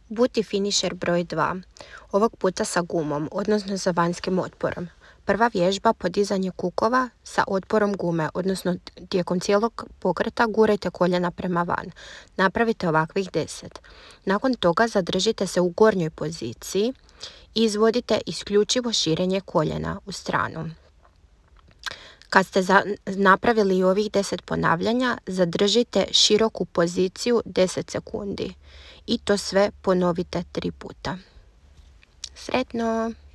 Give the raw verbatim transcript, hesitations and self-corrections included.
Booty finisher broj dva. Ovog puta sa gumom, odnosno sa vanjskim otporom. Prva vježba podizanje kukova sa otporom gume, odnosno tijekom cijelog pokreta gurajte koljena prema van. Napravite ovakvih deset. Nakon toga zadržite se u gornjoj poziciji i izvodite isključivo širenje koljena u stranu. Kad ste za, napravili ovih deset ponavljanja, zadržite široku poziciju deset sekundi i to sve ponovite tri puta. Sretno!